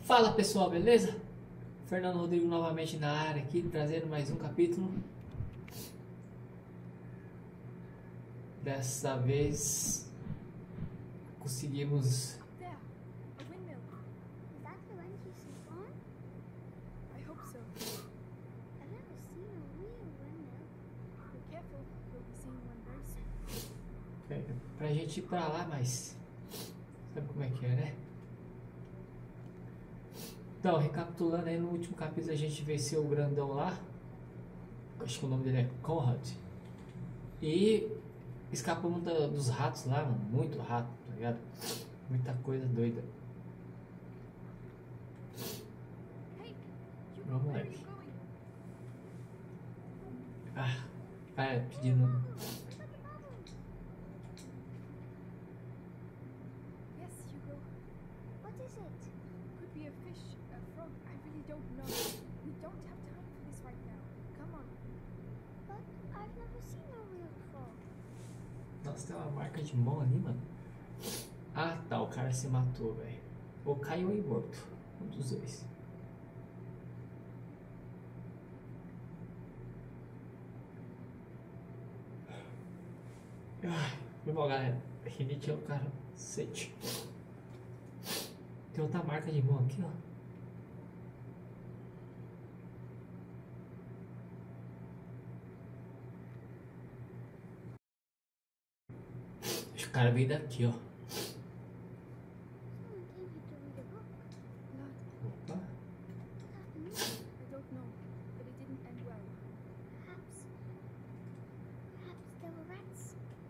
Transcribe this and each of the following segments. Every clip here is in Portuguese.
Fala pessoal, beleza? Fernando Rodrigo novamente na área aqui, trazendo mais um capítulo. Dessa vez conseguimos. There, a windmill. Is that the one you sleep on? I hope so. I've never seen a real windmill. Be careful, you'll be seeing one very soon. Pra gente ir pra lá, mas sabe como é que é, né? Então, recapitulando aí, no último capítulo a gente venceu o grandão lá. Acho que o nome dele é Conrad. E escapamos dos ratos lá, mano. Muito rato, tá ligado? Muita coisa doida. Hey, you Vamos, where are moleque. you going? Pedindo. Yes, Hugo. What is it? Could be a fish, a frog. I really don't know. We don't have time for this right now. Come on. But I've never seen a real frog. Nossa, tem uma marca de mão ali, mano. Ah, tá. O cara se matou, velho. Ou caiu aí morto. Um dos dois. Foi mal, galera. Rinite é o cara. Sete. Tem outra marca de mão aqui, ó. Acho que o cara veio daqui, ó. Someone came here to read a book. Blood. Opa. That means I don't know, but it didn't end well. perhaps there were rats.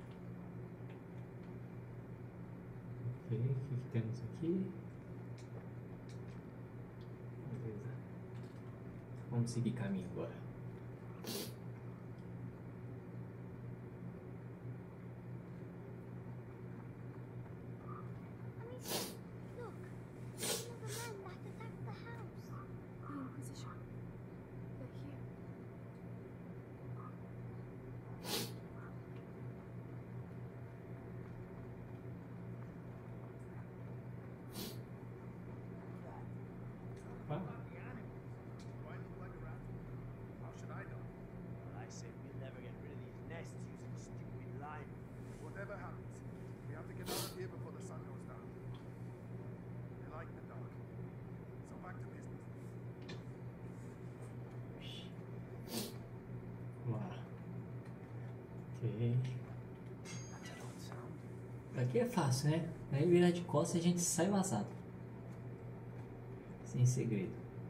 Ok, o que temos aqui? Beleza. Vamos seguir caminho agora. Look, some of the men that attacked the house. The Inquisition. They're here. Opa. Do I look like a rat? How should I know? Well, I say we'll never get rid of these nests using stupid lime. Whatever happens, we have to get out of here before the sun goes down. I like the dark. So back to business. Vamos lá. Ok. That's an odd sound. Aqui é fácil, né? Aí virar de costas e a gente sai vazado. Sem segredo.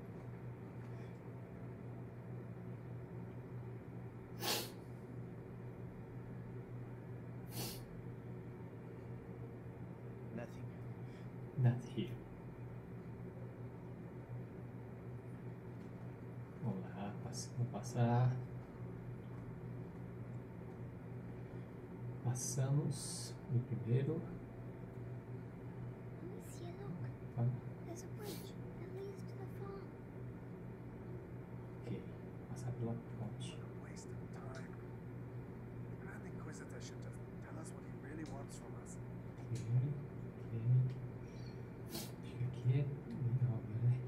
Nothing. Not here. Vamos lá, vamos passar. Passamos no primeiro. Amicia, look, Tá? there's a bridge that leads to the farm. Ok. Passar pela ponte. Waste of time. The Grand Inquisitor should just tell us what he really wants from us. Ok. Ok. Acho que aqui é legal, né?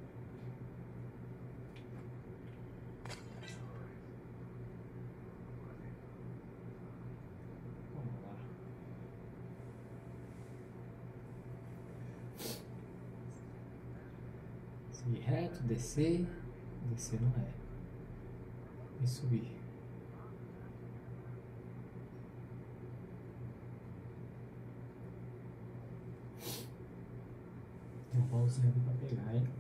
Vamos lá. Seguir reto, descer. Descer não é. E subir. Tem um baúzinho ali pra pegar, hein?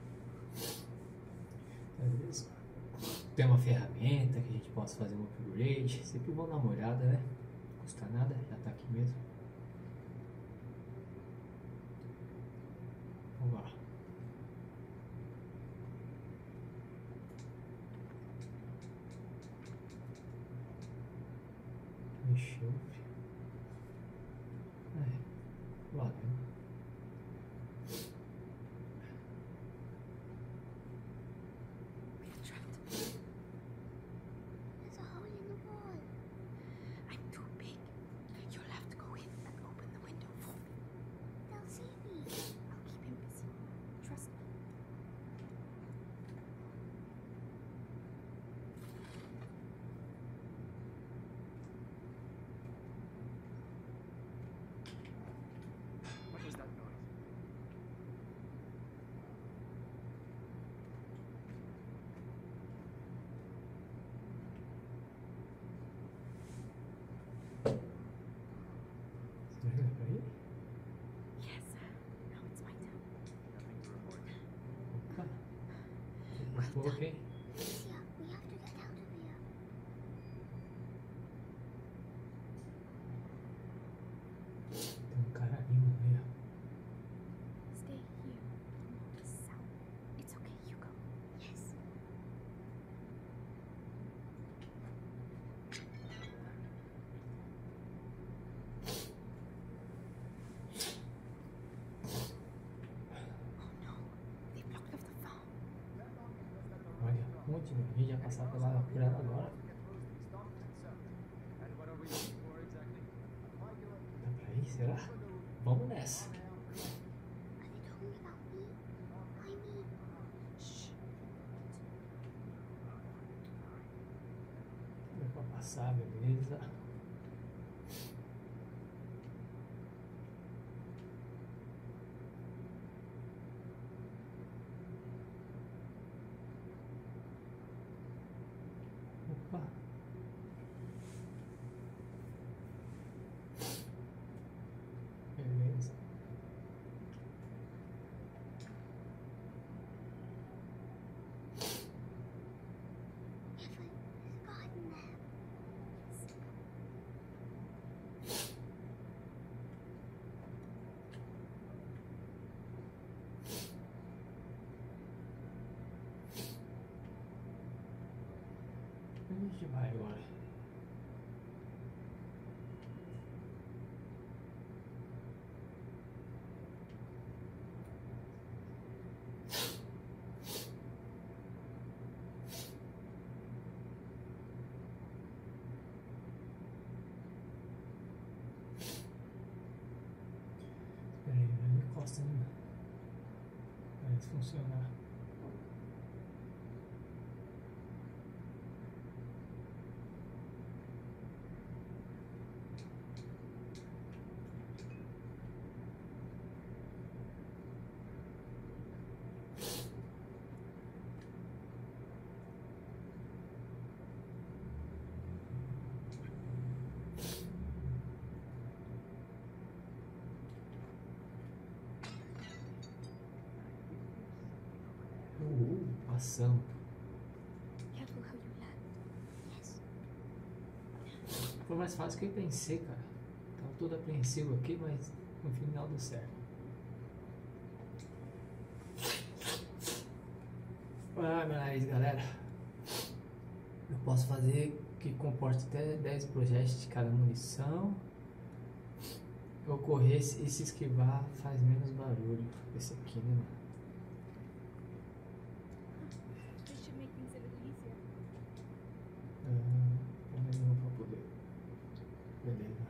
Beleza. Tem uma ferramenta que a gente possa fazer um upgrade. Sempre bom dar uma olhada, né? Não custa nada, já tá aqui mesmo. Vamos lá. Encheu. Valeu. We're trapped. There's a hole in the wall. I'm too big. You'll have to go in and open the window for me. They'll see me. I'll keep him busy. Trust me. passar por ela agora. And what are we looking for exactly? Dá pra ir, será? Vamos nessa. Are they talking about me? I mean, shh. Deu pra passar, beleza. Opa. Beleza. Evan, there's a garden there. Onde a gente vai agora? Espera aí, não encosta ainda. Parece funcionar. Passamos. Careful how you land. Yes. Foi mais fácil que eu pensei, cara. Tava todo apreensivo aqui, mas no final deu certo. Ah, meu nariz, galera. Eu posso fazer que comporte até 10 projéteis de cada munição. Eu correr e se esquivar faz menos barulho. Esse aqui, né, mano? This should make things a little easier. Não pra poder. Beleza.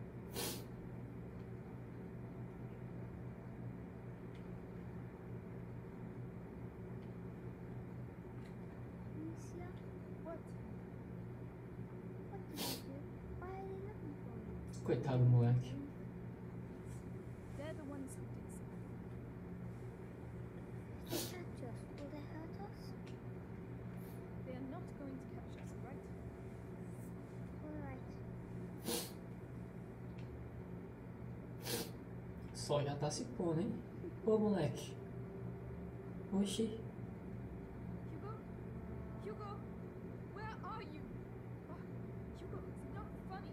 Lucia, What? what did you do? Why are they looking for me? Coitado do moleque. They're the ones who did so. If they catch us, will they hurt us? They are not going to catch us, right? Alright. O sol já tá se pondo, hein? Ô, moleque. Oxi. Hugo? Hugo? Where are you? Oh, Hugo, it's not funny.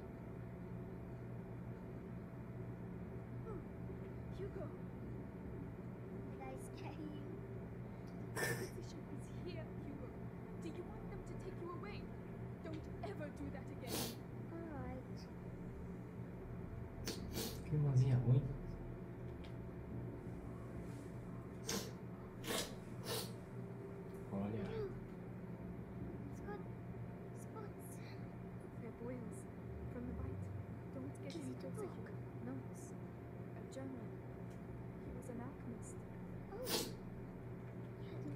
Oh, Hugo, Did I scare you? the physician is here, Hugo. Do you want them to take you away? Don't ever do that again. Alright. Que irmãzinha ruim. Olha. It's got spots. They're boils from the bite. Don't get Is any it a closer, book? Hugo. No, it's a journal. He was an alchemist. Oh. He had a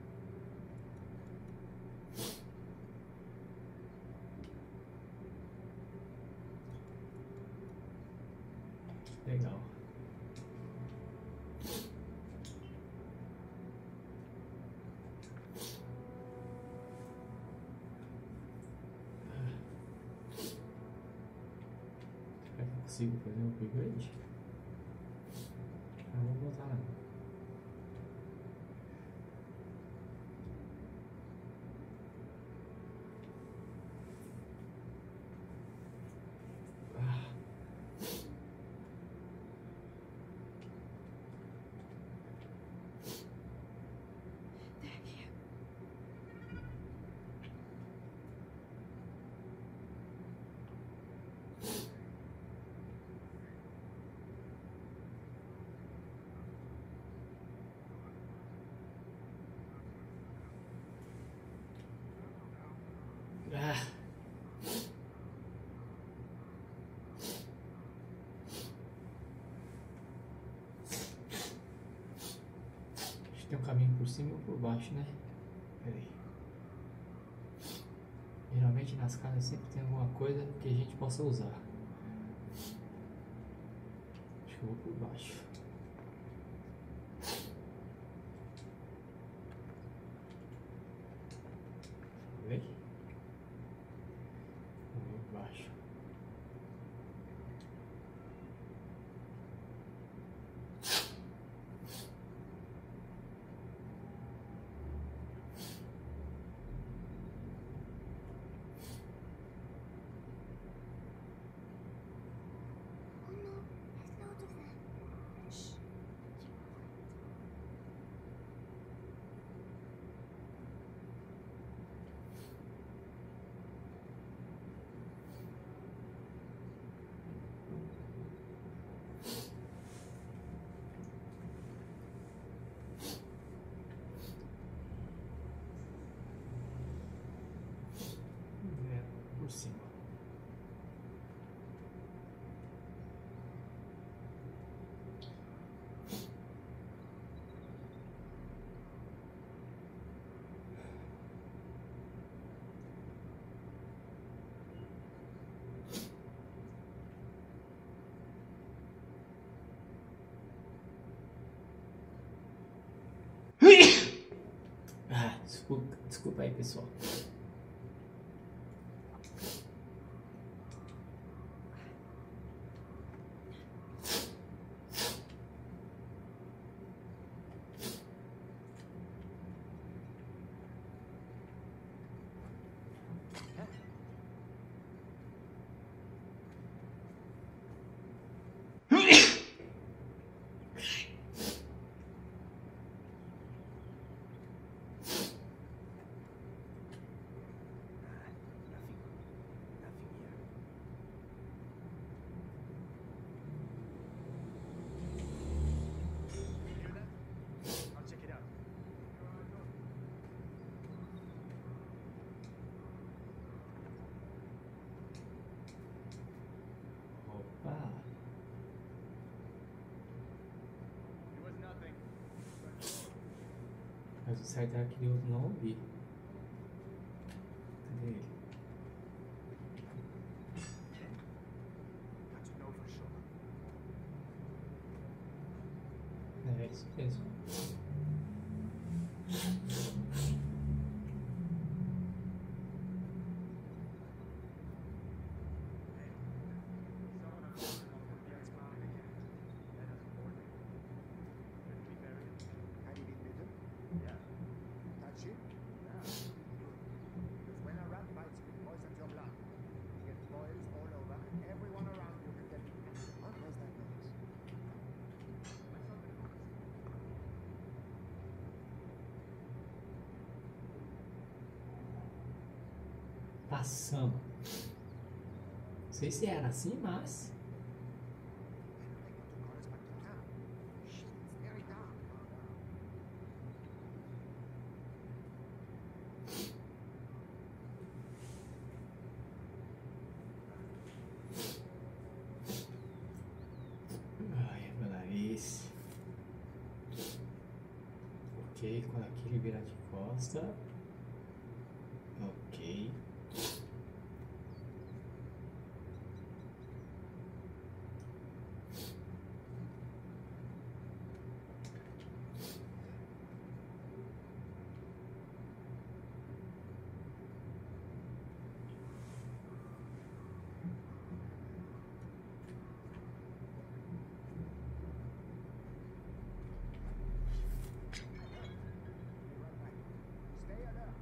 Legal. Será que eu consigo fazer um upgrade? Ah, vou botar lá. Ah. They're here. cima e um por baixo, né? Pera aí. Geralmente nas casas sempre tem alguma coisa que a gente possa usar. Acho que eu vou por baixo. Vem. Vou por baixo. Oh no, there's loads of them. Shh. É, por cima. Ah, desculpa aí, pessoal. Nothing here. You hear that? I'll check it out. Opa. It was nothing. Mas o certo é aquele outro não ouvir. Cadê ele? Got to know for sure. É isso mesmo. Someone on the ex-mounted again. That doesn't bore me. Couldn't we bury him? Have you been bitten? Yeah. Touch it? Yeah. Because when a rat bites you, it poisons your blood. You get boils all over, and everyone around you can get it. What was that noise? Like something else. Passamos. Não sei se era assim, mas. When are they going to call us back to town? Shit, it's very dark. Ai, meu nariz. Ok, quando aquele virar de costa. Ok. Stay alert.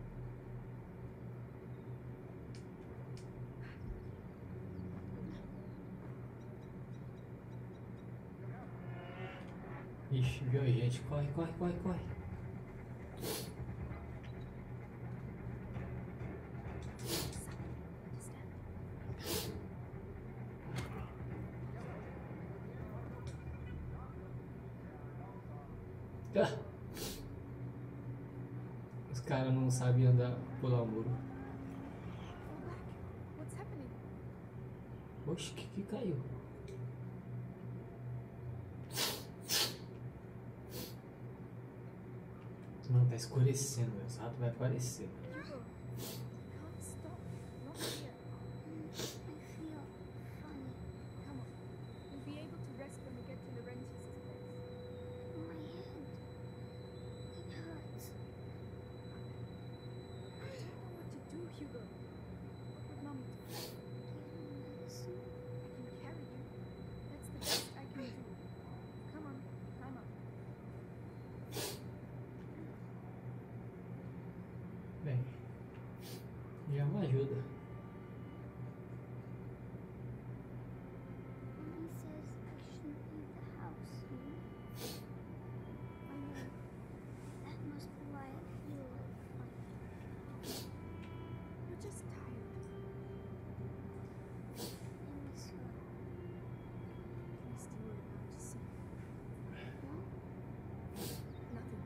Ixi, viu, gente? Corre, corre, corre, corre. Ah. Os caras não sabem andar, pular o muro. Fall back. What's happening? Oxe, que caiu? Não tá escurecendo, meu. Esse rato vai aparecer. Hugo, can't stop. Not here. I feel funny. Come on. We'll be able to rest when we get to Laurentius' place. My head. It hurts. I don't know what to do, Hugo. What would Mommy do? Give me medicine. I can carry you. That's the best I can do. Come on, climb up. Bem, já é uma ajuda. Mommy says I shouldn't leave the house. I know. That must be why I feel funny. You're just tired. I miss her. Missed you around to see. No? Nothing.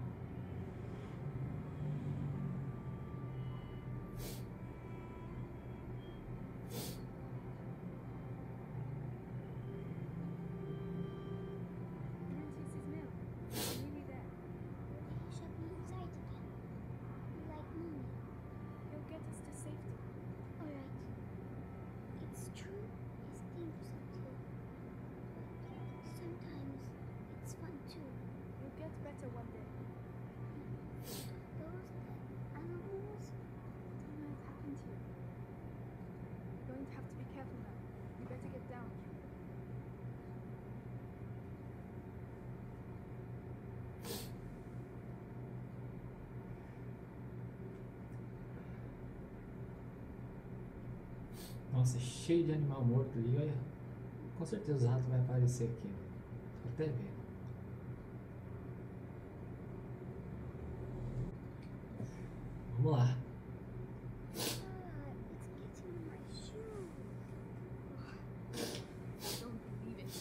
Laurentius' mill. We're nearly there. He shall be inside again. Like Mommy. He'll get us to safety. Alright. It's true, he thinks so too. Sometimes it's fun too. You'll get better one day. Those animals, Don't know what happened to you. You're going to have to be careful now. You better get down. Nossa, cheio de animal morto ali, olha. Com certeza o rato vai aparecer aqui. Tô até vendo. Vamos lá. it's getting in my shoe. I don't believe it.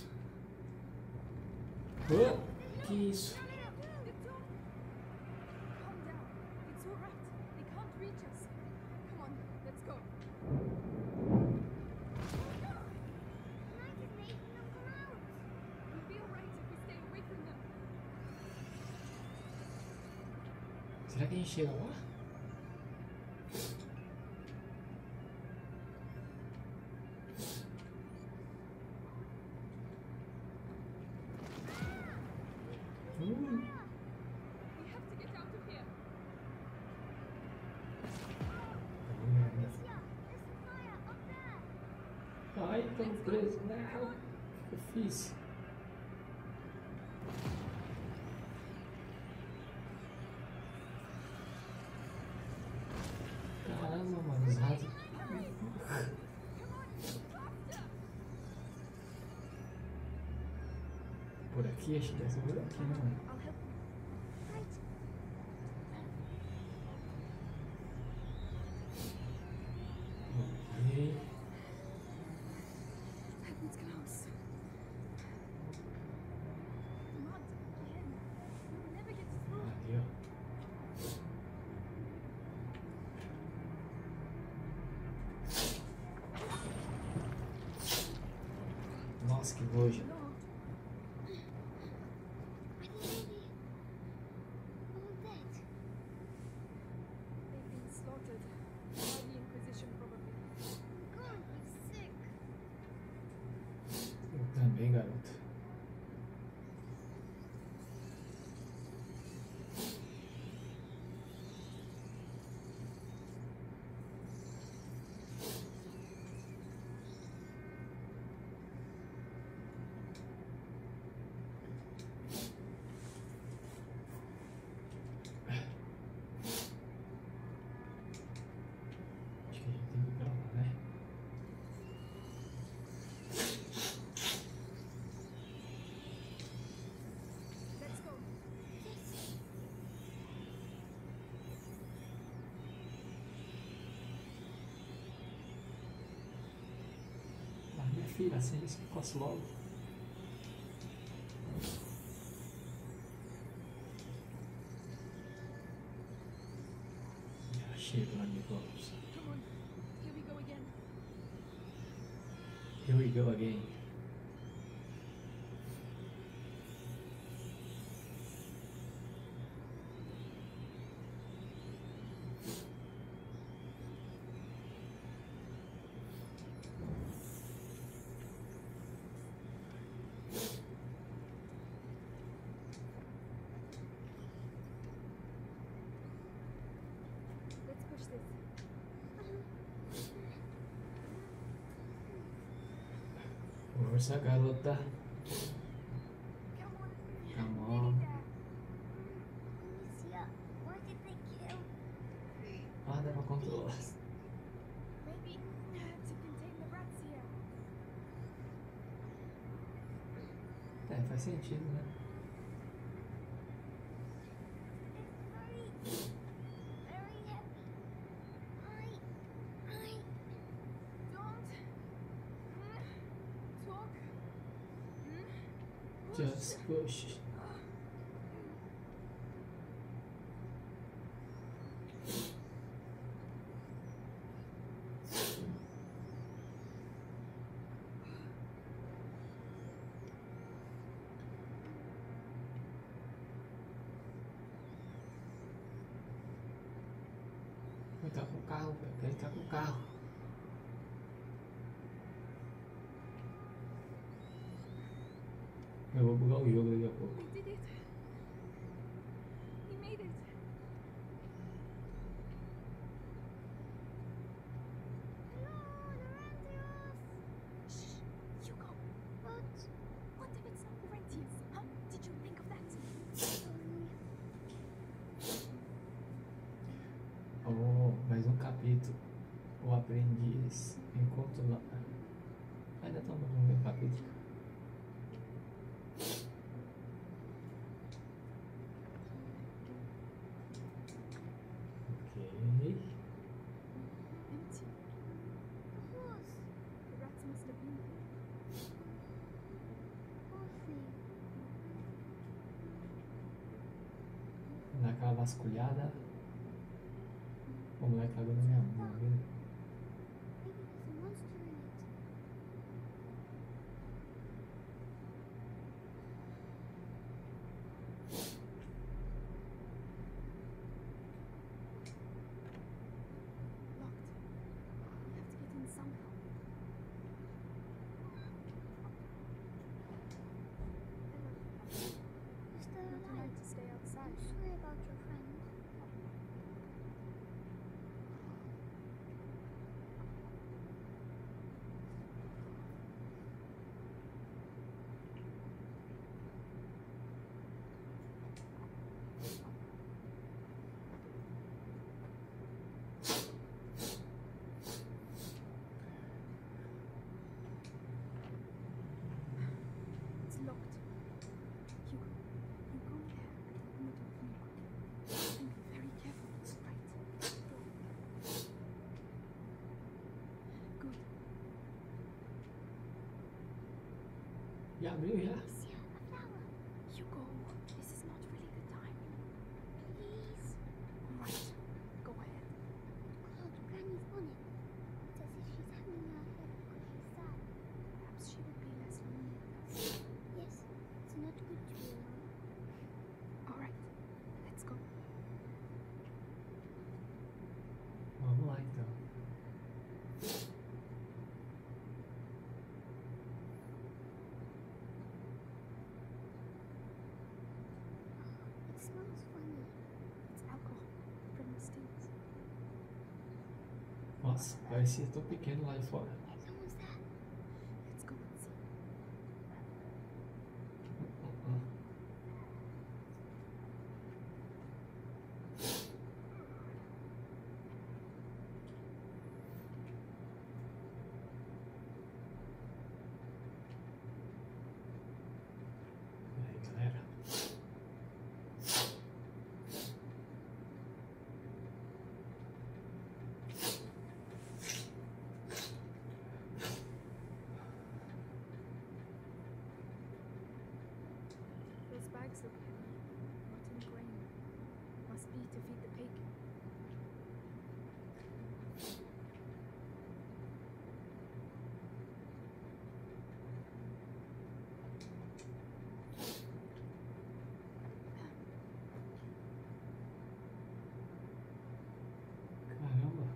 Oh, que isso? Calm down. It's all right. They can't reach us. Come on, let's go. Night is making them come out. We'll be all right if we stay away from them. Será que a gente chega lá? We have to get out of here. Yeah, there's a fire up there. Ai, estamos presos. Não, o que eu fiz? Caramba, mano, os ratos. Por aqui, acho que deve ser por aqui, né, mano? I'll help you. Right. Ok. That one's close. Mud again. We'll never get through. Ali, ó. Nossa, que nojo. No. Are they all dead? They've been slaughtered. By the Inquisition, probably. God, I'm sick. Eu também, garoto. Acho que a gente tem que ir pra lá, né? Let's go. Ah, minha filha, assim isso que posso logo. Já chego lá de volta. Come on. Here we go again. Here we go again. Força, garota. Come on. Come Nearly on. there. Amicia, why did they kill? Ah, dá pra controlar. Maybe to contain the rats here. É, faz sentido, né? It's very heavy. I Don't talk. Just push. Ele tá com o carro, velho. Ele tá com o carro. Eu vou bugar o jogo daqui a pouco. We did it. We made it. Hello, Laurentius. Shh, Hugo. But What if it's not Laurentius? Huh? Did you think of that? sorry. Oh, mais um capítulo. O aprendiz encontra lá. Ainda estamos no primeiro capítulo. Ok. Empty. Of course. The rats must have been there. Poor thing. Naquela vasculhada. O moleque tá vendo minha mão, viu? Maybe there's a monster in it. Locked. We have to get in somehow. Is there Not a allowed light? to stay outside. I'm sorry about your friend. It's locked. Hugo, you go there and open the door for me quickly. And be very careful. Right. Good. Já abriu já? Amicia, a flower. Hugo, this is not really the time. Please. Right. Go ahead. Claude, Granny's on it. It's as if she's hanging her head because she's sad. Perhaps she would be less lonely with us. Yes, it's not good to be alone. All right. Let's go. Vamos lá então. It smells funny. It's alcohol from the stings. Nossa, parecia tão pequeno lá de fora. Someone's there. Let's go and see. E aí, galera? Those bags look heavy. Rotten grain. Must be to feed the pig. Caramba.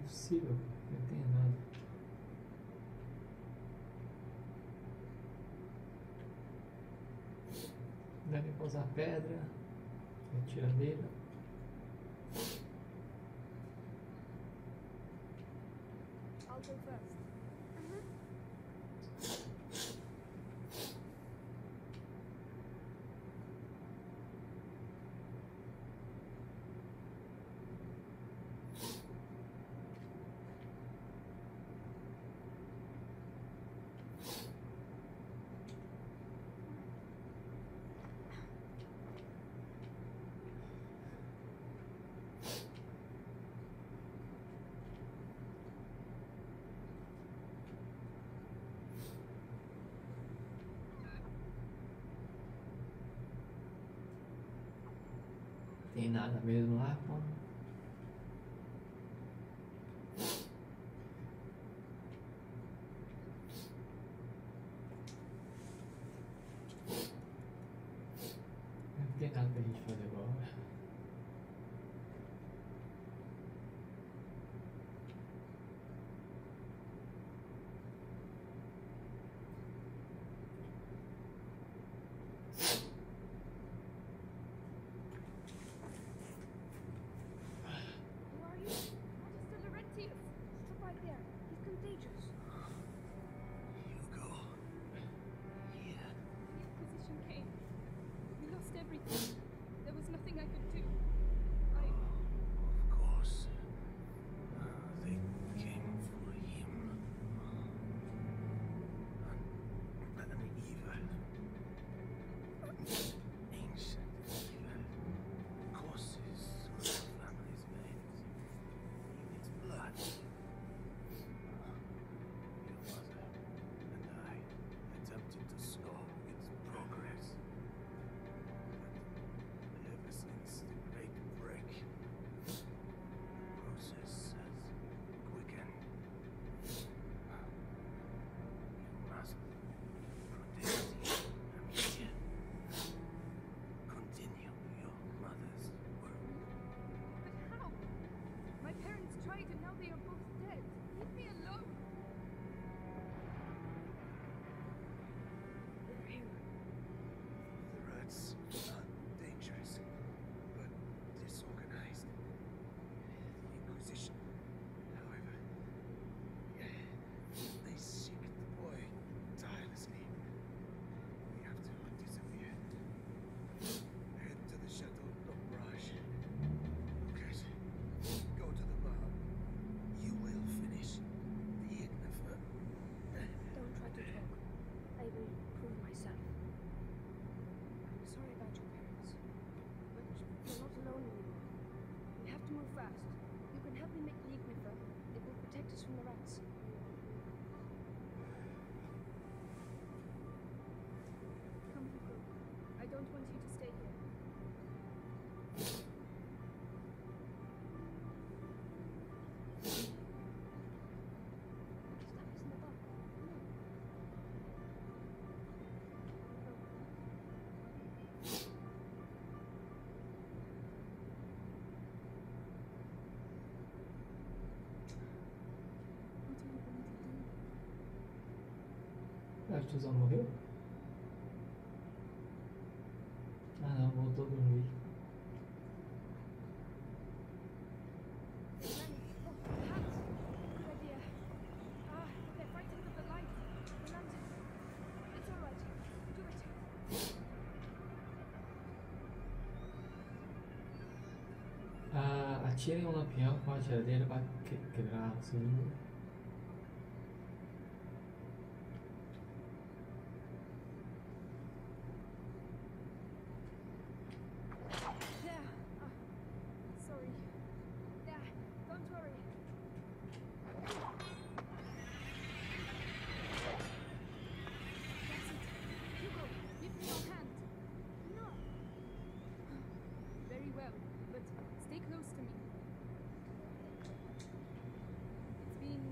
é possível. Não tem nada. Deve pousar pedra. Tiradeira. I'll go first. Tem nada mesmo lá, pô. Não tem nada pra gente fazer agora. Who are you? Magister Laurentius. Stop right there. He's contagious. Hugo. Here. The Inquisition came. We lost everything. There was nothing I could do. Of course. They came for him. An evil. Ancient evil. Courses what the family's made. In its blood. Your mother and I attempted to slow its progress. But ever since the Great Break, the process has quickened. You must protect Amicia. Continue your mother's work. But how? My parents tried and now they are both dead. Leave me alone. They're here. The rats are dangerous, but disorganized. The Inquisition, however, they seek the boy tirelessly. We have to disappear. Head to the Chateau d'Ombrage. Lucas, go to the bar. You will finish the Ignifer. Don't try to talk. I will prove myself. I'm sorry about your parents. But you're not alone anymore. We have to move fast. You can help me make the Ignifer. It will protect us from the rats. Come, Hugo. I don't want you to stay here. Stuff is in the box. No. What are you going to do? A tiozão morreu? Ah não, voltou a dormir. Granny, look, the hat. Good idea. Ah, they're frightened of the light. The lantern. It's all right. Do it. Atirem um lampião com a tiradeira para quebrar assim. There. Sorry. There. Don't worry. That's it. Hugo, give me your hand. No. Very well, but stay close to me. It's been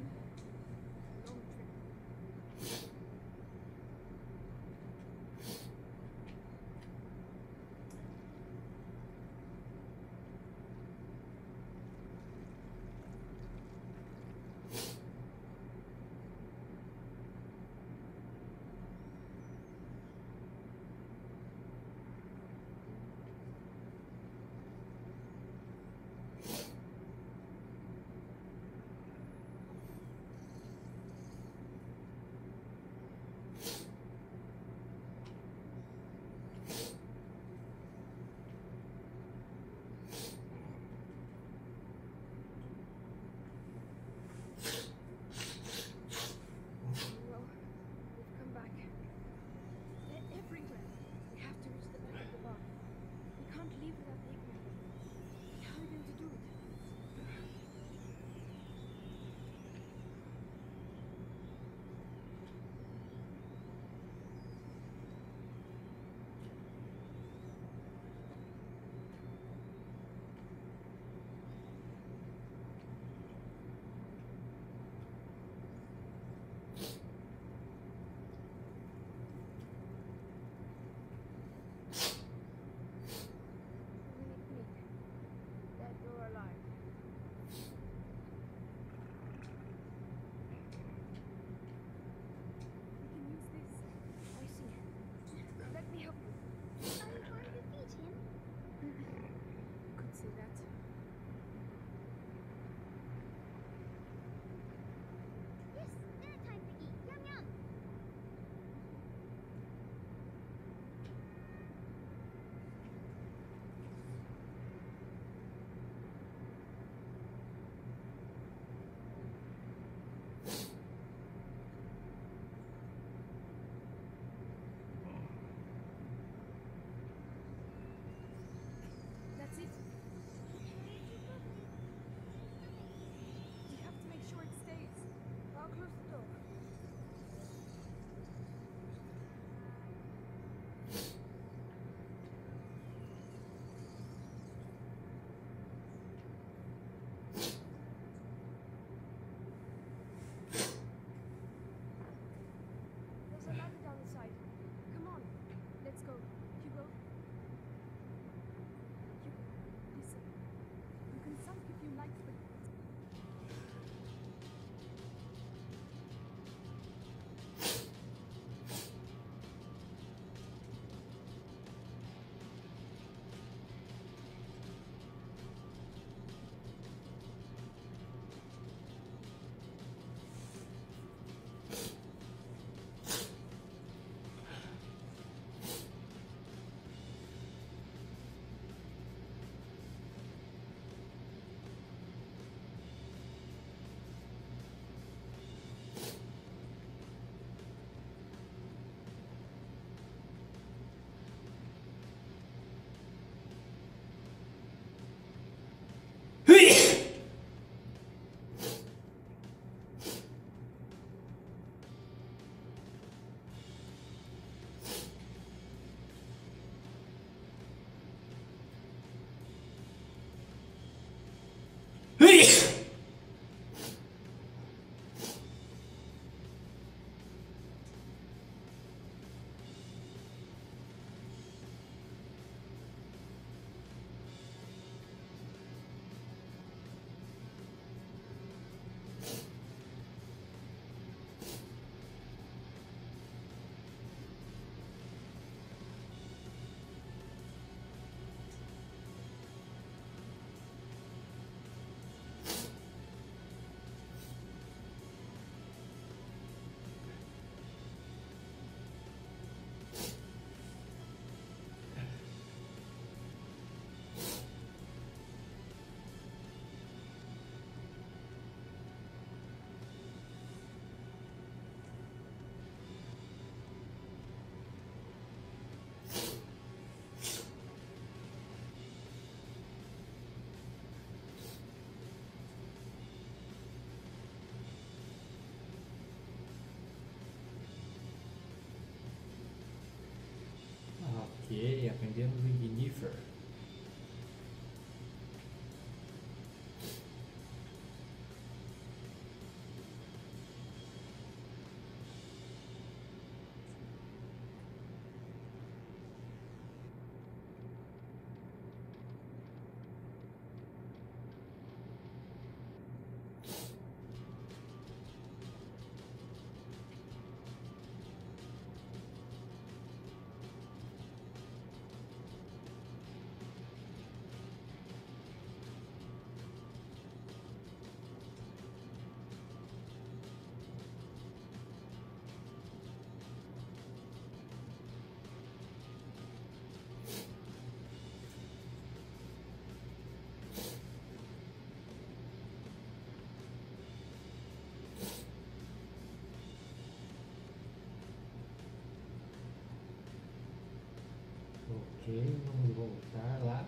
Ok, aprendemos o Ignifer. Ok, vamos voltar lá.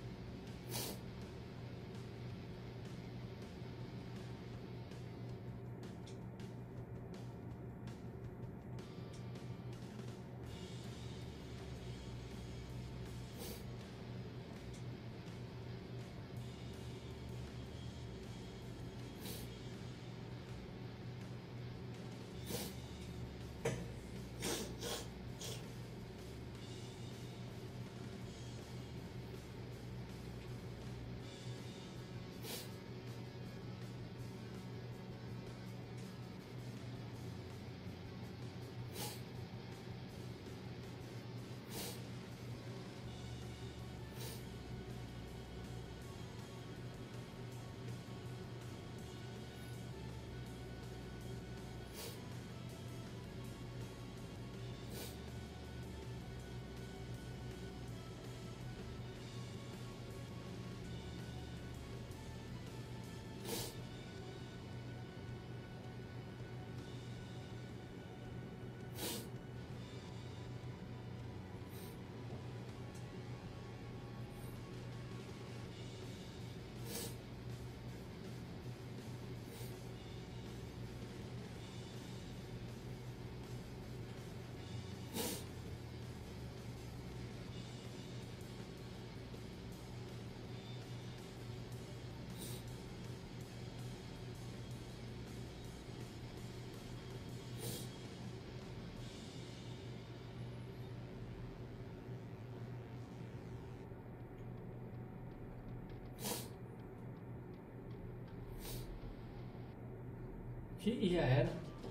E já era.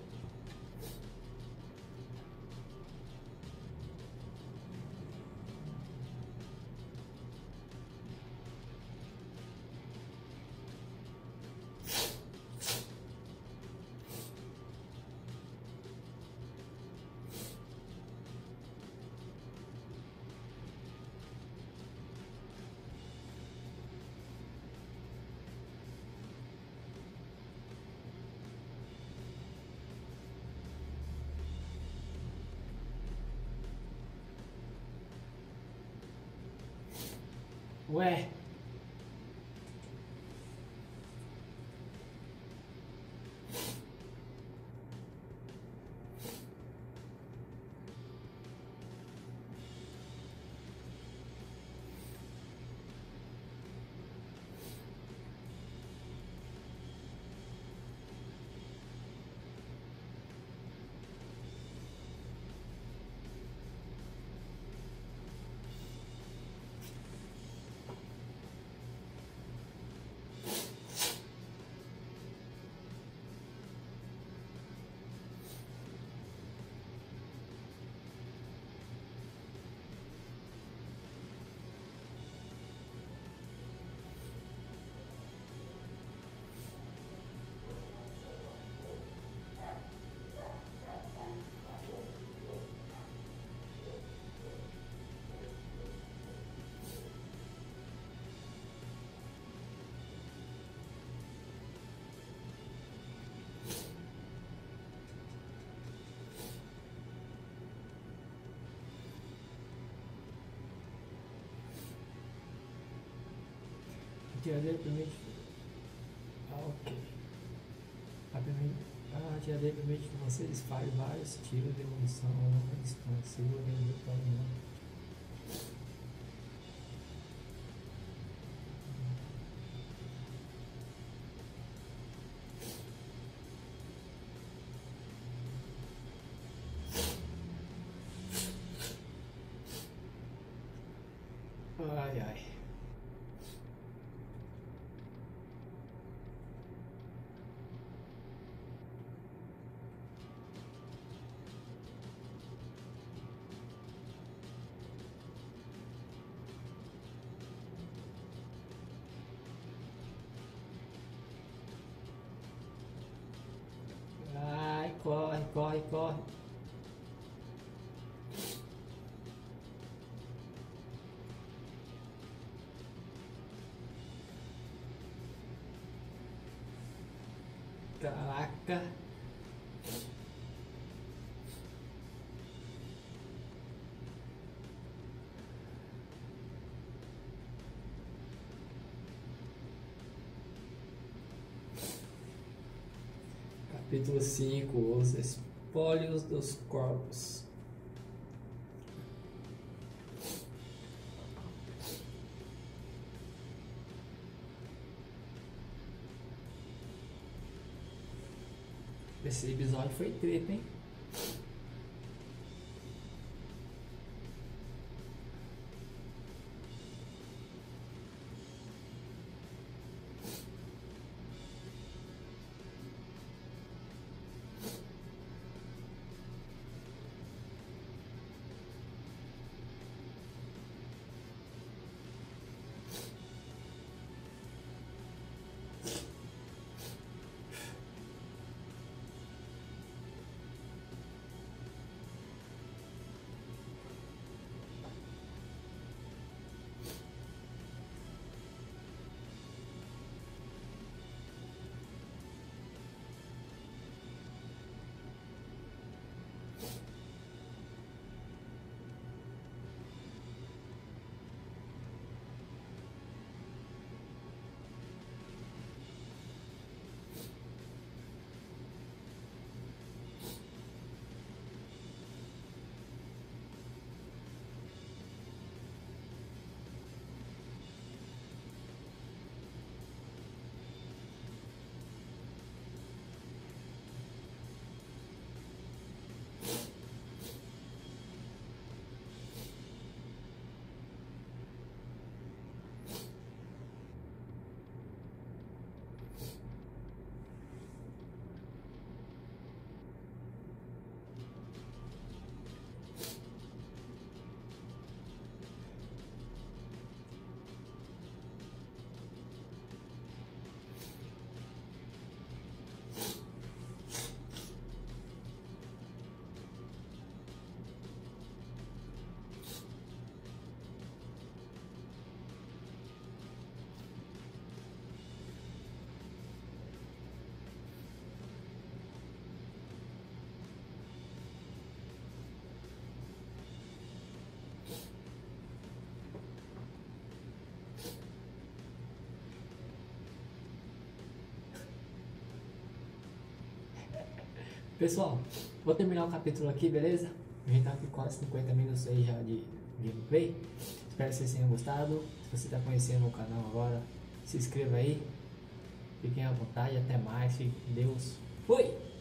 Ué. Tiradeira permite. Ok. A tiradeira permite que você dispare vários tiros de munição a longa distância. Segura o botão não. Ai, ai. Ai, corre, corre, corre. Caraca. Capítulo 5. Os espólios dos corpos. Esse episódio foi treta, hein? Pessoal, vou terminar o capítulo aqui, beleza? A gente tá com quase 50 minutos aí já de gameplay. Espero que vocês tenham gostado. Se você está conhecendo o canal agora, se inscreva aí. Fiquem à vontade, até mais. Fiquem com Deus. Fui!